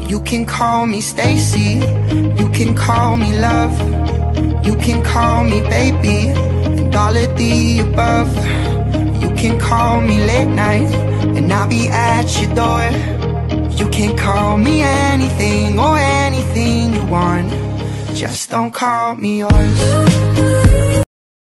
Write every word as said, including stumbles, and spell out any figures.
You can call me Stacy, you can call me love, you can call me baby, and all of the above. You can call me late night, and I'll be at your door. You can call me anything or anything you want, just don't call me yours.